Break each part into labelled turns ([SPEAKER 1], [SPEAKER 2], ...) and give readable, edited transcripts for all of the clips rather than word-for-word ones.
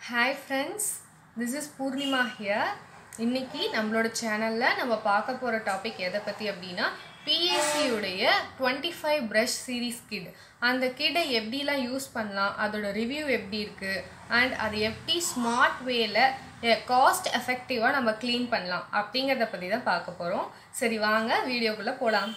[SPEAKER 1] Hi friends, this is Purnima here. இன்னைக்கு நம்மளோட சேனல்ல நம்ம பார்க்க போற டாபிக் எதை பத்தி அப்படினா PAC உடைய 25 brush series kit. அந்த கிட்டை எப்படிலாம் யூஸ் பண்ணலாம், அதோட ரிவ்யூ எப்படி இருக்கு and அது எப்படி ஸ்மார்ட் வேல காஸ்ட் எஃபெக்டிவா நம்ம க்ளீன் பண்ணலாம் அப்படிங்கறத பத்தி தான் பார்க்க போறோம். சரி வாங்க வீடியோக்குள்ள போலாம்.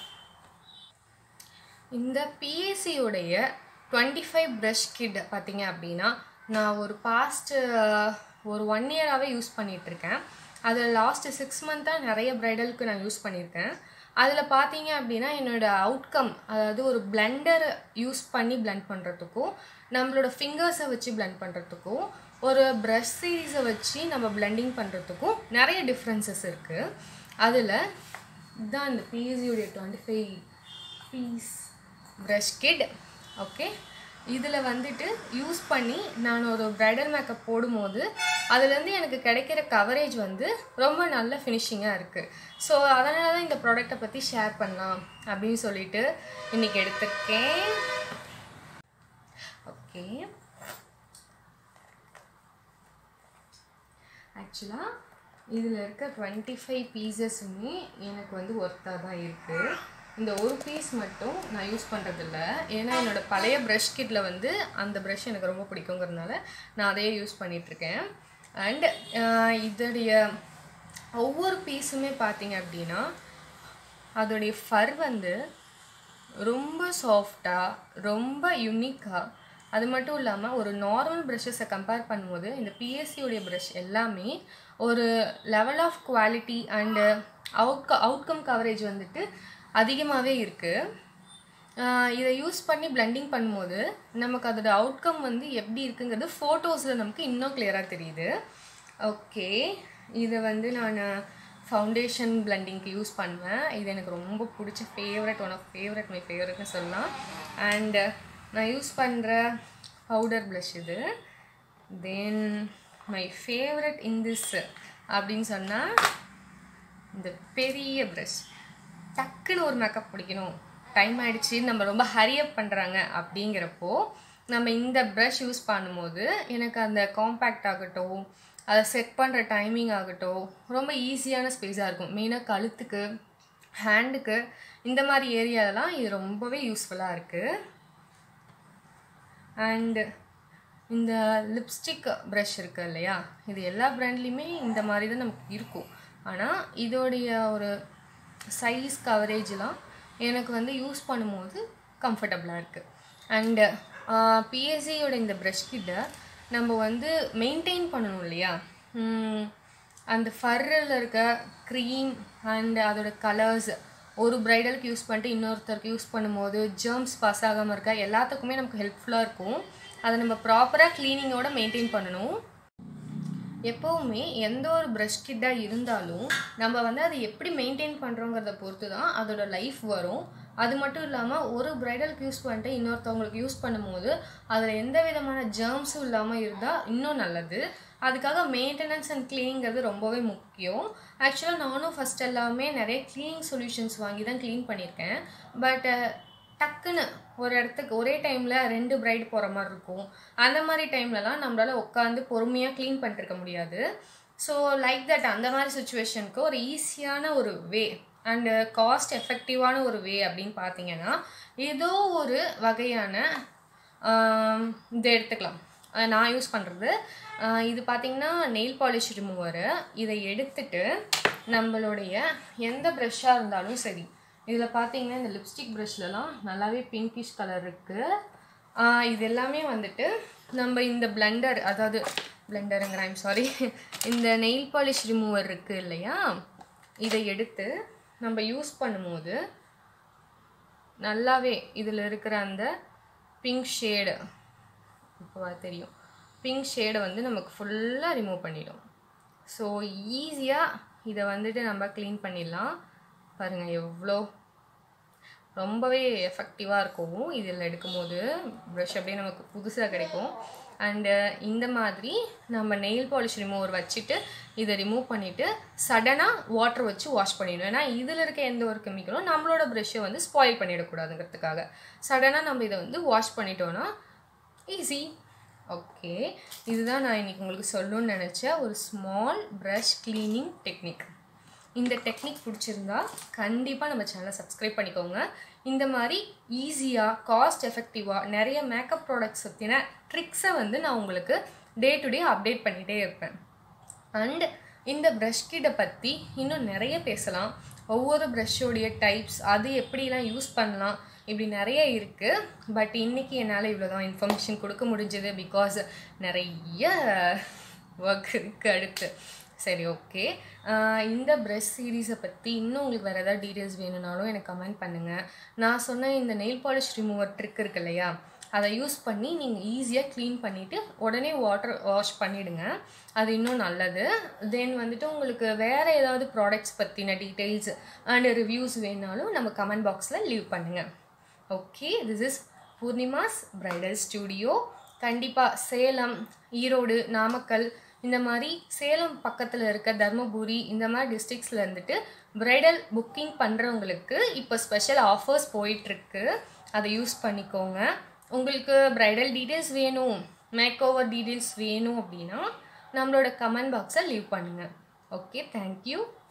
[SPEAKER 1] இந்த PAC உடைய 25 brush kit பாத்தீங்க அப்படினா நான் ஒரு பாஸ்ட் ஒரு 1 இயராவே யூஸ் பண்ணிட்டு இருக்கேன். அது லாஸ்ட் 6 மந்தா நிறைய பிரைடலுக்கு நான் யூஸ் பண்ணிருக்கேன். அதுல பாத்தீங்க அப்படினா என்னோட அவுட்கம் அதாவது ஒரு பிளெண்டர் யூஸ் பண்ணி blend பண்றதுக்கும் நம்மளோட ஃபிங்கர்ஸை வச்சு blend பண்றதுக்கும் ஒரு brush series வச்சு நம்ம blending பண்றதுக்கும் நிறைய டிஃபரன்சஸ் இருக்கு. அதுல இதான் இந்த PAC உடைய 25 piece brush kit. ஓகே, இதுல வந்துட்டு யூஸ் பண்ணி நான் ஒரு பிரைடல் மேக்கப் போடும்போது அதுல இருந்து எனக்கு கிடைக்கிற கவரேஜ் வந்து ரொம்ப நல்ல ஃபினிஷிங்கா இருக்கு. சோ அதனால தான் இந்த ப்ராடக்ட்ட பத்தி ஷேர் பண்ணலாம் அப்படினு சொல்லிட்டு இன்னைக்கு எடுத்துர்க்கேன். ஓகே, एक्चुअली இதுல இருக்க 25 பீசஸ்மே எனக்கு வந்து வர்த்தா தான் இருக்கு. இந்த ஒரு பீஸ் மட்டும் நான் யூஸ் பண்றது இல்ல, ஏனா என்னோட பழைய பிரஷ் கிட்ல வந்து அந்த பிரஷ் எனக்கு ரொம்ப பிடிக்கும்ங்கறனால நான் அதையே யூஸ் பண்ணிட்டு இருக்கேன். and இதோட ஒவ்வொரு பீஸுமே பாத்தீங்க அப்படினா அதோட ஃபர் வந்து ரொம்ப சாஃப்ட்டா ரொம்ப யூனிக்கா, அது மட்டும் இல்லாம ஒரு நார்மல் பிரஷஸை கம்பேர் பண்ணும்போது இந்த PAC உடைய பிரஷ் எல்லாமே ஒரு level of quality and outcome coverage வந்துட்டு அதிகமாவே இருக்கு. இத யூஸ் பண்ணி blending பண்ணும்போது நமக்கு அதோட அவுட்கம் வந்து எப்படி இருக்குங்கிறது போட்டோஸ்ல நமக்கு இன்னும் கிளியரா தெரியுது. ஓகே, இது வந்து நான் ஃபவுண்டேஷன் blendingக்கு யூஸ் பண்ணுவேன். இது எனக்கு ரொம்ப பிடிச்ச ஒன் ஆஃப் மை ஃபேவரட்னு சொல்லலாம். and நான் யூஸ் பண்ற பவுடர் blush இது. then my favorite in this அப்படினு சொன்னா இந்த பெரிய brush. டக்குன்னு ஒரு மேக்கப் பிடிக்கணும், டைம் ஆயிடுச்சு, நம்ம ரொம்ப ஹரி அப் பண்றாங்க அப்படிங்கறப்போ நம்ம இந்த brush யூஸ் பண்ணும்போது எனக்கு அந்த காம்பாக்ட் ஆகட்டும், அத செட் பண்ற டைமிங் ஆகட்டும் ரொம்ப ஈஸியான ஸ்பேஸா இருக்கும். மெயினா கழுத்துக்கு, ஹேண்டுக்கு இந்த மாதிரி ஏரியாலலாம் இது ரொம்பவே யூஸ்ஃபுல்லா இருக்கு. and இந்த லிப்ஸ்டிக் brush இருக்கு இல்லையா, இது எல்லா பிராண்ட்லயுமே இந்த மாதிரி தான் நமக்கு இருக்கும். ஆனா இதோட ஒரு சைஸ் கவரேஜ்லாம் எனக்கு வந்து யூஸ் பண்ணும்போது கம்ஃபர்ட்டபிளா இருக்கு. and PAC ஓட இந்த brush கிட்ட நம்ம வந்து மெயின்टेन பண்ணனும் இல்லையா, அந்த ஃபர்ல இருக்க க்ரீம் and அதோட கலர்ஸ் ஒரு பிரைடலுக்கு யூஸ் பண்ணிட்டு இன்னொருத்தருக்கு யூஸ் பண்ணும்போது ஜெர்ம்ஸ் பாஸ் ஆகாம இருக்க எல்லாத்துக்குமே நமக்கு ஹெல்ப்ஃபுல்லா இருக்கும். அதை நம்ம ப்ராப்பரா க்ளீனிங்கோட மெயின்टेन பண்ணனும். எப்பவுமே எந்த ஒரு brush கிட்டா இருந்தாலும் நம்ம வந்து அதை எப்படி மெயின்टेन பண்றோம்ங்கறத பொறுத்து தான் அதோட லைஃப் வரும். அது மட்டும் இல்லாம ஒரு பிரைடலுக்கு யூஸ் பண்ணிட்டு இன்னொருத்தவங்களுக்கு யூஸ் பண்ணும்போது அதுல எந்த விதமான ஜெர்ம்ஸும் இல்லாம இருந்தா இன்னும் நல்லது. அதுக்காக மெயின்டெனன்ஸ் அண்ட் க்ளீனிங்கிறது ரொம்பவே முக்கியம். ஆக்சுவலா நானும் ஃபர்ஸ்ட் எல்லாமே நிறைய க்ளீனிங் சொல்யூஷன்ஸ் வாங்கி தான் க்ளீன் பண்ணிருக்கேன். பட் டக்குன்னு ஒரு இடத்துக்கு ஒரே டைம்ல 2 பிரைட் போற மாதிரி இருக்கும். அந்த மாதிரி டைம்லலாம் நம்மளால உட்கார்ந்து பொறுமையா க்ளீன் பண்ணிட்டு இருக்க முடியாது. ஸோ லைக் தட் அந்த மாதிரி சுச்சுவேஷனுக்கு ஒரு ஈஸியான ஒரு வே அண்ட் காஸ்ட் எஃபெக்டிவான ஒரு வே அப்படின்னு பார்த்தீங்கன்னா ஏதோ ஒரு வகையான இதை எடுத்துக்கலாம். நான் யூஸ் பண்ணுறது இது பார்த்தீங்கன்னா நெயில் பாலிஷ் ரிமூவர். இதை எடுத்துட்டு நம்மளுடைய எந்த ப்ரஷ்ஷாக இருந்தாலும் சரி, இதில் பார்த்தீங்கன்னா இந்த லிப்ஸ்டிக் ப்ரஷ்லலாம் நல்லாவே பிங்கிஷ் கலர் இருக்குது. இது எல்லாமே வந்துட்டு நம்ம இந்த பிளெண்டர், அதாவது பிளெண்டருங்கிற சாரி இந்த நெயில் பாலிஷ் ரிமூவர் இருக்குது இல்லையா, இதை எடுத்து நம்ம யூஸ் பண்ணும்போது நல்லாவே இதில் இருக்கிற அந்த பிங்க் ஷேடு, இப்போ தெரியும், பிங்க் ஷேடை வந்து நமக்கு ஃபுல்லாக ரிமூவ் பண்ணிடும். ஸோ ஈஸியாக இதை வந்துட்டு நம்ம க்ளீன் பண்ணிடலாம். பாருங்கள் எவ்வளோ ரொம்பவே எஃபெக்டிவாக இருக்கும். இதில் எடுக்கும்போது ப்ரஷ் அப்படியே நமக்கு புதுசாக கிடைக்கும். அண்டு இந்த மாதிரி நம்ம நெயில் பாலிஷ் ரிமூவர் வச்சுட்டு இதை ரிமூவ் பண்ணிவிட்டு சடனாக வாட்டர் வச்சு வாஷ் பண்ணிவிடும். ஏன்னா இதில் இருக்க எந்த ஒரு கெமிக்கலும் நம்மளோட ப்ரஷ்ஷை வந்து ஸ்பாயில் பண்ணிடக்கூடாதுங்கிறதுக்காக சடனாக நம்ம இதை வந்து வாஷ் பண்ணிட்டோன்னா ஈஸி. ஓகே, இதுதான் நான் இன்றைக்கி உங்களுக்கு சொல்லணும்னு நினச்ச ஒரு ஸ்மால் ப்ரஷ் க்ளீனிங் டெக்னிக். இந்த டெக்னிக் பிடிச்சிருந்தா கண்டிப்பாக நம்ம சேனலை சப்ஸ்கிரைப் பண்ணிக்கோங்க. இந்த மாதிரி ஈஸியாக காஸ்ட் எஃபெக்டிவாக நிறைய மேக்கப் ப்ராடக்ட்ஸ் பற்றின ட்ரிக்ஸை வந்து நான் உங்களுக்கு டே டு டே அப்டேட் பண்ணிகிட்டே இருப்பேன். அண்ட் இந்த ப்ரஷ் கிட்டை பற்றி இன்னும் நிறைய பேசலாம். ஒவ்வொரு ப்ரஷ்ஷோடைய டைப்ஸ், அது எப்படிலாம் யூஸ் பண்ணலாம், இப்படி நிறைய இருக்குது. பட் இன்றைக்கி என்னால் இவ்வளோ தான் இன்ஃபர்மேஷன் கொடுக்க முடிஞ்சது. பிகாஸ் நிறைய ஒர்க் இருக்குது அடுத்து. சரி, ஓகே. இந்த ப்ரஷ் சீரீஸை பற்றி இன்னும் உங்களுக்கு வேறு ஏதாவது டீட்டெயில்ஸ் வேணும்னாலும் எனக்கு கமெண்ட் பண்ணுங்கள். நான் சொன்ன இந்த நெயில் பாலிஷ் ரிமூவர் ட்ரிக் இருக்கு இல்லையா, அதை யூஸ் பண்ணி நீங்கள் ஈஸியாக க்ளீன் பண்ணிவிட்டு உடனே வாட்டர் வாஷ் பண்ணிவிடுங்க. அது இன்னும் நல்லது. தென் வந்துட்டு உங்களுக்கு வேறு ஏதாவது ப்ராடக்ட்ஸ் பற்றின டீட்டெயில்ஸ் அண்ட் ரிவ்யூஸ் வேணாலும் நம்ம கமெண்ட் பாக்ஸில் லீவ் பண்ணுங்கள். Okay, this is Poornima's bridal studio. கண்டிப்பாக சேலம், ஈரோடு, நாமக்கல், இந்த மாதிரி சேலம் பக்கத்தில் இருக்க தர்மபுரி, இந்த மாதிரி டிஸ்ட்ரிக்ஸில் இருந்துட்டு ப்ரைடல் புக்கிங் பண்ணுறவங்களுக்கு இப்போ ஸ்பெஷல் ஆஃபர்ஸ் போயிட்டுருக்கு. அதை யூஸ் பண்ணிக்கோங்க. உங்களுக்கு ப்ரைடல் டீட்டெயில்ஸ் வேணும், மேக் ஓவர் டீட்டெயில்ஸ் வேணும் அப்படின்னா நம்மளோட கமெண்ட் பாக்ஸை லீவ் பண்ணுங்கள். Okay, thank you.